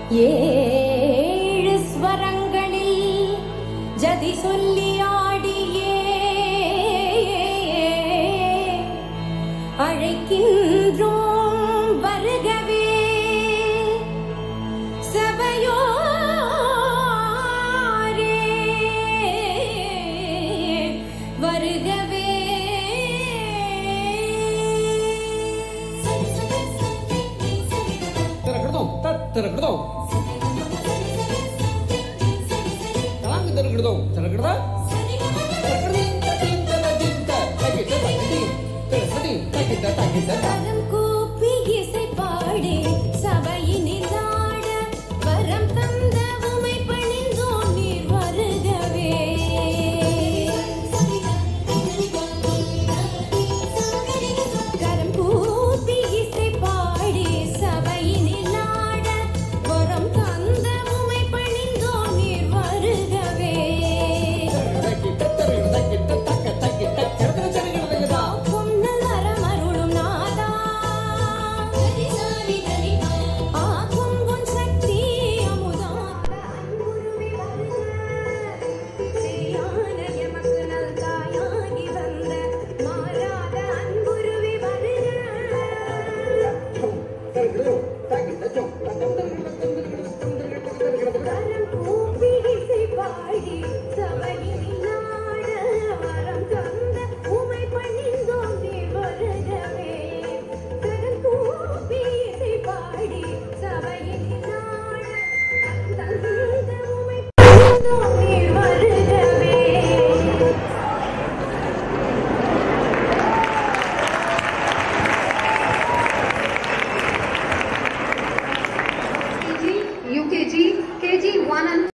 ஏழு ஸ்வரங்களில் ஜதி சொல்லி ஆடியே அழைக்கின்றோம் வருகவே சபையோரே வருகவே. கரம் கூப்பி இசை பாடி சபையினில் ஆட வரம் தந்த உமை பணிந்தோம் நீர் வருகவே. கரம் கூப்பி இசை பாடி சபையினில் ஆட வரம் தந்த உமை பணிந்தோம் நீர் வருகவே. UKG, KG 1 and